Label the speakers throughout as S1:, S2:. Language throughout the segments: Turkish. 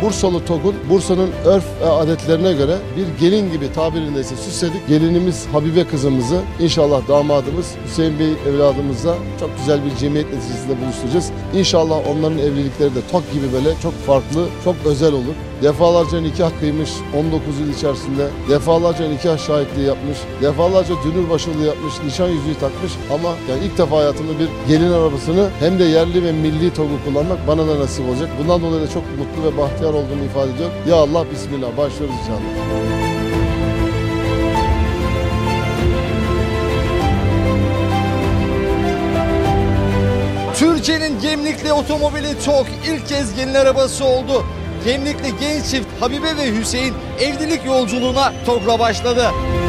S1: Bursalı TOG'un Bursa'nın örf ve adetlerine göre bir gelin gibi tabirindeyse süsledik. Gelinimiz Habibe kızımızı inşallah damadımız Hüseyin Bey evladımızla çok güzel bir cemiyet neticesinde buluşturacağız. İnşallah onların evlilikleri de TOG gibi böyle çok farklı, çok özel olur. Defalarca nikah kıymış 19 yıl içerisinde, defalarca nikah şahitliği yapmış, defalarca dünür başılığı yapmış, nişan yüzüğü takmış ama yani ilk defa hayatımda bir gelin arabasını hem de yerli ve milli TOG'u kullanmak bana da nasip olacak. Bundan dolayı da çok mutlu ve bahtiyar olduğumu ifade ediyor. Ya Allah, bismillah, başlıyoruz inşallah.
S2: Türkiye'nin Gemlikli otomobili TOG ilk kez gelin arabası oldu. Gemlikli genç çift Habibe ve Hüseyin evlilik yolculuğuna TOG'la başladı.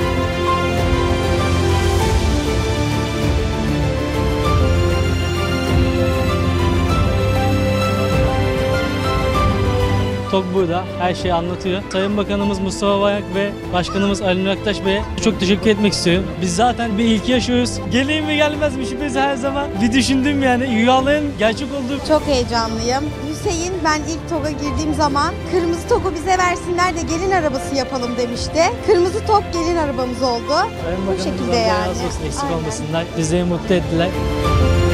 S3: TOG burada, her şeyi anlatıyor. Sayın Bakanımız Mustafa Varank ve Başkanımız Ali Nur Aktaş Bey'e çok teşekkür etmek istiyorum. Biz zaten bir ilki yaşıyoruz. Geleyim mi gelmez mi şüphesiz her zaman bir düşündüm yani. Rüyaların gerçek olduğu.
S4: Çok heyecanlıyım. Hüseyin, ben ilk TOG'a girdiğim zaman kırmızı TOG'u bize versinler de gelin arabası yapalım demişti. Kırmızı TOG gelin arabamız oldu.
S3: Sayın
S4: Bu
S3: Bakanımız
S4: şekilde
S3: Allah
S4: yani.
S3: razı olsun, eksik
S4: Aynen.
S3: olmasınlar. Bizleri mutlu ettiler.